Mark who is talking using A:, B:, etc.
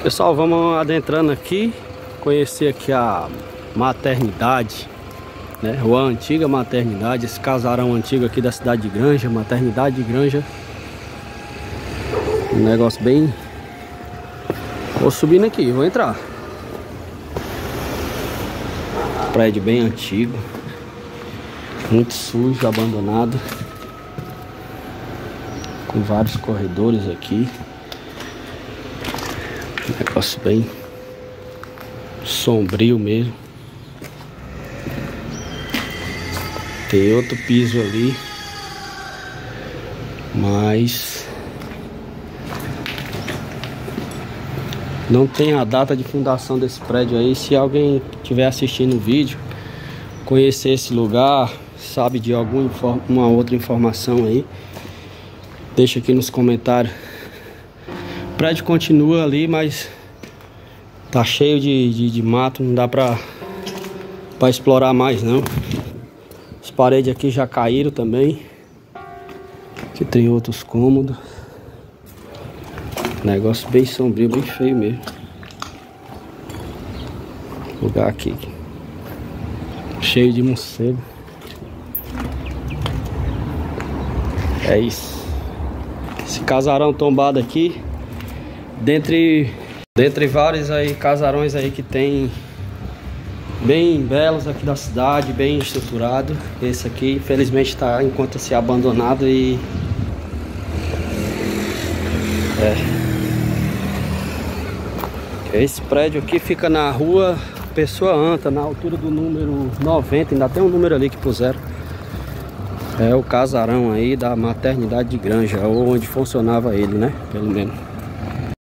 A: Pessoal, vamos adentrando aqui, conhecer aqui a maternidade, né? Ou a antiga maternidade, esse casarão antigo aqui da cidade de Granja, maternidade de Granja. Um negócio bem... Vou subindo aqui, vou entrar. Prédio bem antigo, muito sujo, abandonado, com vários corredores aqui. Negócio bem sombrio mesmo. Tem outro piso ali, mas não tem a data de fundação desse prédio aí. Se alguém estiver assistindo o vídeo, conhecer esse lugar, sabe de alguma outra informação aí, deixa aqui nos comentários. O prédio continua ali, mas tá cheio de mato, não dá pra explorar mais não. As paredes aqui já caíram também. Aqui tem outros cômodos. Negócio bem sombrio, bem feio mesmo. Lugar aqui cheio de morcego. É isso. Esse casarão tombado aqui, dentre vários aí casarões aí que tem bem belos aqui da cidade, bem estruturado. Esse aqui infelizmente está enquanto-se abandonado e esse prédio aqui fica na rua Pessoa Anta, na altura do número 90, ainda tem um número ali que puseram. É o casarão aí da maternidade de Granja, ou onde funcionava ele, né? Pelo menos.